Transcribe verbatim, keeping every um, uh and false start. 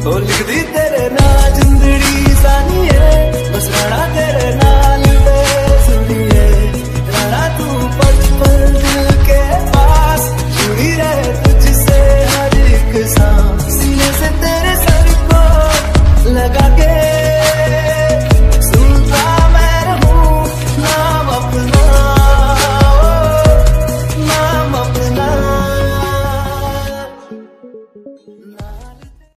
ओ लिख दी तेरे ना जिंदड़ी सानी है बस रहना तेरे ना